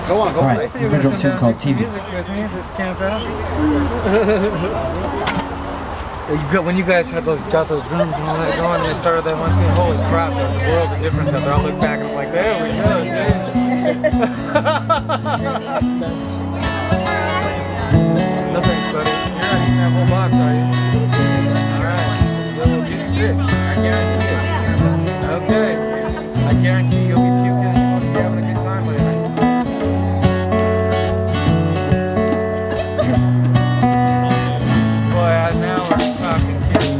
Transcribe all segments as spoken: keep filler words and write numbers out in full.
Go on, go on. Alright, we're going to do a tune called T V. Music with me, this Campout. When you guys had those, got those drums and all that going, and they started that one tune, holy crap, there's a world of difference out there. I look back and I'm like, there we go, dude. No thanks, buddy. You're not eating that whole box, are you? Alright, so we'll get sick. I guarantee it. Okay. I guarantee you'll be puking and you won't be having a good time later. Boy, now we're talking kids.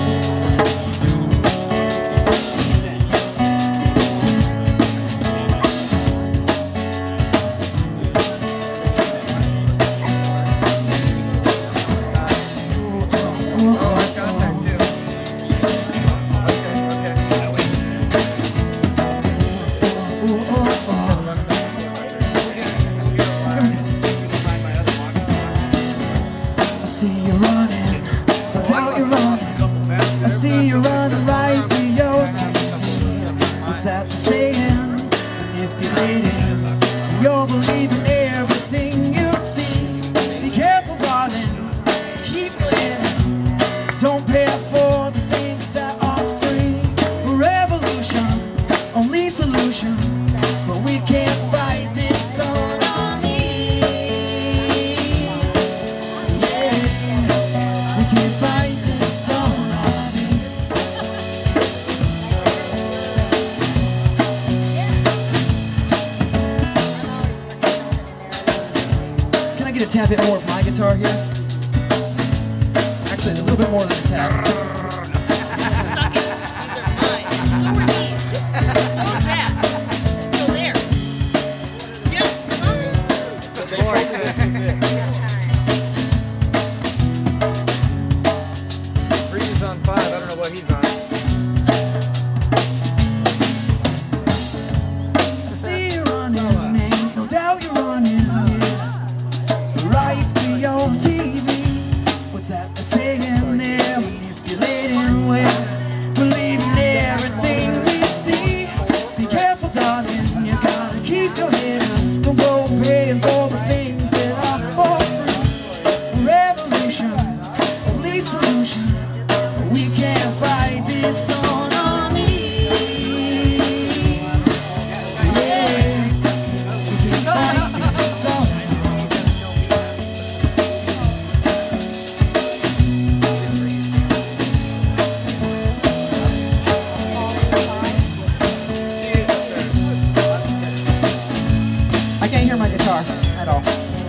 Tap it more with my guitar here. Actually, a little bit more than a tap. Suck it. These are mine. So are these. So is that. So there. Get up. Come on. The floor to this is it. Freeze is on five. I don't know what he's on. I see you running, ain't no doubt you're running. Right for your T V. What's that they're saying there? Manipulating, we're believing everything we see. Be careful, darling, you gotta keep your head up. Don't go paying for the things that are for free. Revolution, only solution. We can't fight this on our knees. Yeah, we can't fight this on our knees. I can't hear my guitar at all.